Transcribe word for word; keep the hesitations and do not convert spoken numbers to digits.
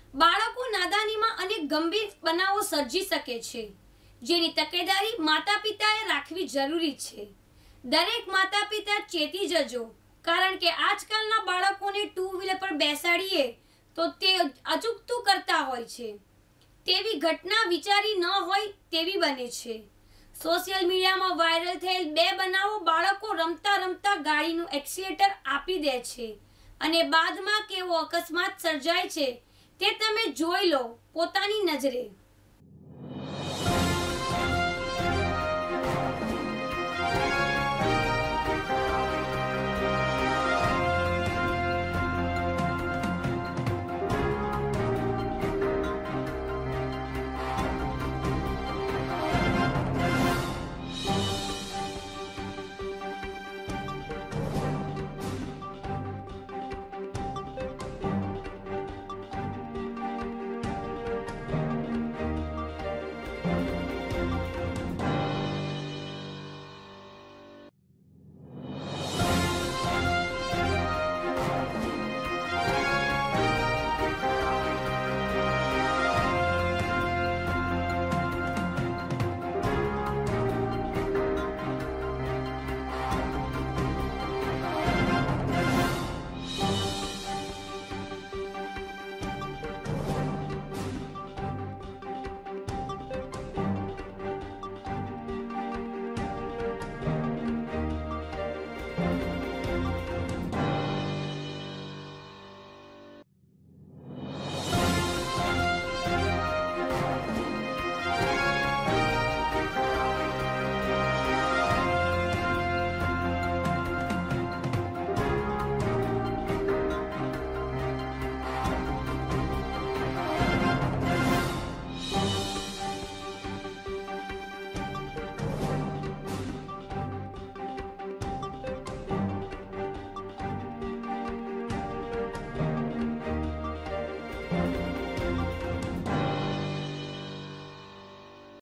બાળકો નાદાનીમાં અનેક ગંભીર બનાવો સર્જી શકે છે, જેની તકેદારી માતા પિતાએ રાખવી જરૂરી છે। દરેક માતા પિતા ચેતી જજો, કારણ કે આજકાલના બાળકોને ટુ વ્હીલર પર બેસાડીએ તો તે અચૂકતું કરતા હોય છે। તેવી ઘટના વિચારી ન હોય તેવી બને છે। સોશિયલ મીડિયામાં વાયરલ થયેલ બે બનાવો બાળકો રમતા રમતા ગાડીનું એક્સિલેટર આપી દે છે અને બાદમાં કેવો અકસ્માત સર્જાય છે તે તમે જોઈ લો પોતાની નજરે।